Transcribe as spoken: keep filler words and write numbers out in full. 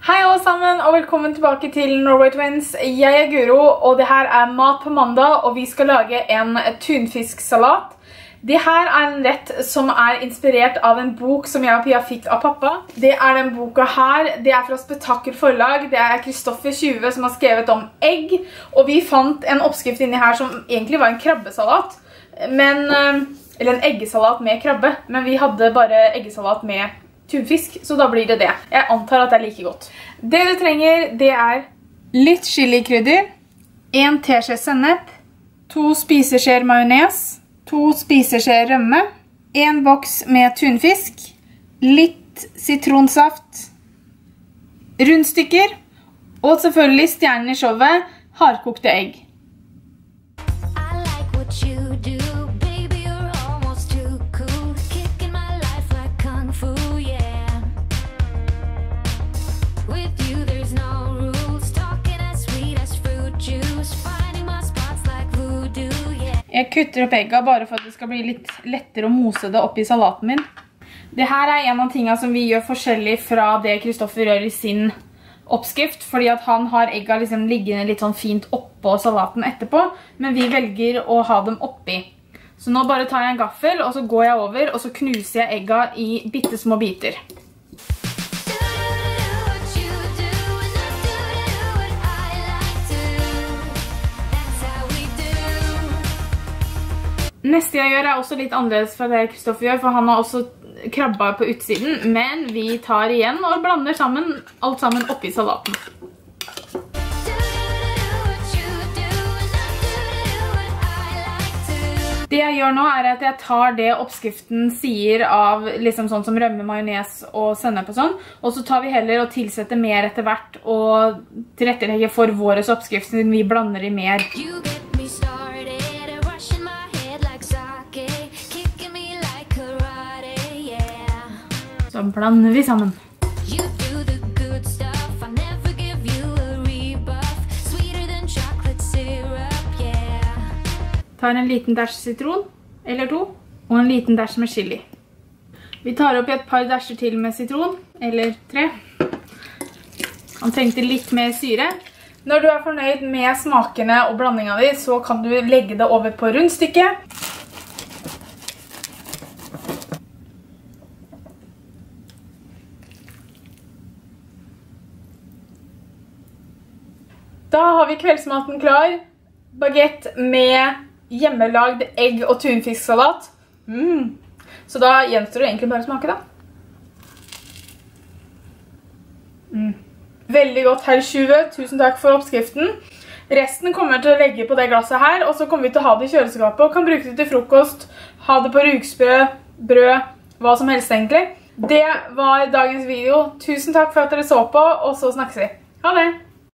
Hei alle sammen, og velkommen tilbake til Norway Twins. Jeg er Guro, og det her er mat på mandag, og vi skal lage en tunfisksalat. Det her er en rett som er inspirert av en bok som jeg og Pia fikk av pappa. Det er den boka her, det er fra Spetakkel forlag, det er Kristoffer Tjuve som har skrevet om egg, og vi fant en oppskrift inni her som egentlig var en krabbesalat, men, eller en eggesalat med krabbe, men vi hadde bare eggesalat med tunfisk, så da blir det det. Jeg antar at det er like godt. Det du trenger, det er litt chilikrydder, en teskje sennep, to spiseskjeer majones, to spiseskjeer rømme, en boks med tunfisk, litt sitronsaft, rundstykker, og selvfølgelig stjernen i showet, hardkokte egg. Jeg kutter opp egget bare for at det skal bli litt lettere å mose det opp i salaten min. Det her er en av tingene som vi gjør forskjellig fra det Kristoffer gjør i sin oppskrift, fordi at han har egget liksom liggende litt sånn fint oppå salaten etterpå, men vi velger å ha dem oppi. Så nå bare tar jeg en gaffel, og så går jeg over, og så knuser jeg egget i bittesmå biter. Neste jeg gjør er også litt annerledes fra det Kristoffer gjør, for han har også krabba på utsiden, men vi tar igjen og blander sammen, alt sammen oppi salaten. Det jeg gjør nå er at jeg tar det oppskriften sier av liksom sånn som rømme, majones og sennep og sånn, og så tar vi heller og tilsetter mer etter hvert og tilrettelegger for våres oppskrift siden vi blander i mer. Så blander vi sammen. Tar en liten dæsj sitron, eller to, og en liten dæsj med chili. Vi tar opp i et par dæsjer til med sitron, eller tre. Han trengte litt mer syre. Når du er fornøyd med smakene og blandingen din, så kan du legge det over på rundstykket. Da har vi kveldsmaten klar. Baguette med hjemmelagd egg- og tunfisksalat. Mm. Så da gjenstår det egentlig bare å smake da. Mm. Veldig godt, herr Tjuve. Tusen takk for oppskriften. Resten kommer til å legge på det glasset her, og så kommer vi til å ha det i kjøleskapet, og kan bruke det til frokost, ha det på rugsprød, brød, hva som helst egentlig. Det var dagens video. Tusen takk for at dere så på, og så snakkes vi. Ha det!